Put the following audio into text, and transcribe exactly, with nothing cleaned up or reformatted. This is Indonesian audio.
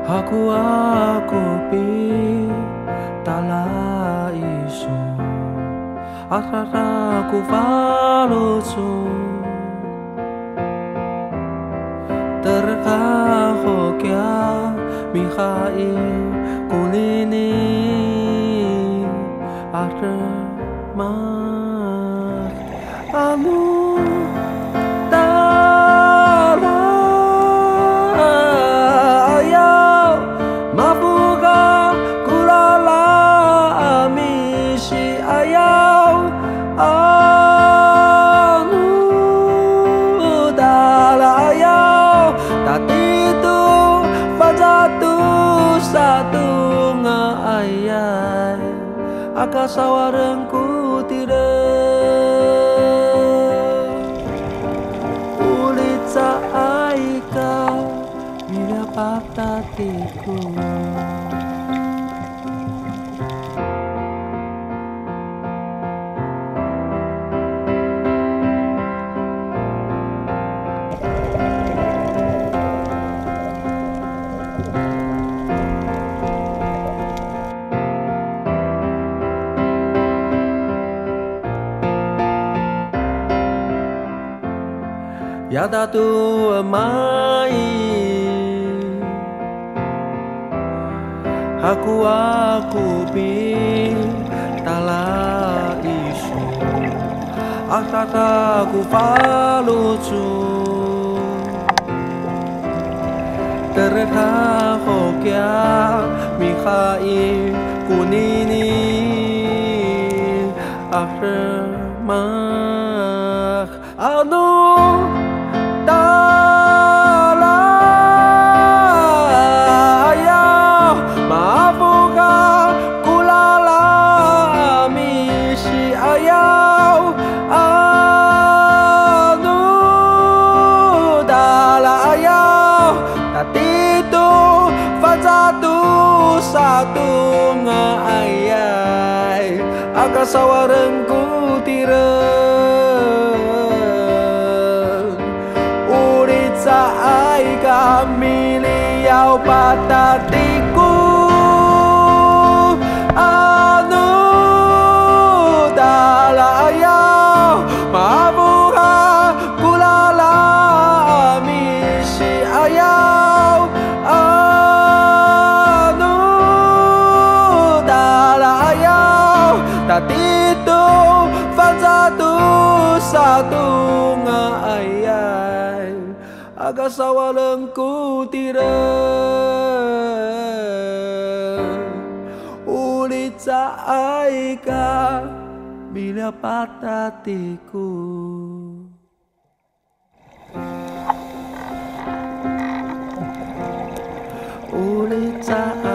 Aku aku pi tala isu Akara ku falusu Terkaho kya Mikhail kulini Armah Anu Akasawarengku tidak Ulit sa aika Bila patatiku Ya tatu mai Aku aku pi tala isu Akaka ku falucu Terkaho kya Mikhail kunini Akhirmah Anu Satu ngayai Akasawarengku tireng Urit saai kami liau patatiku Anu dalayau Mabuha kulala misi ayau Tatito fansatu satu ngayai Agasawarengku tireng Ulit saika bila patatiku Ulit saika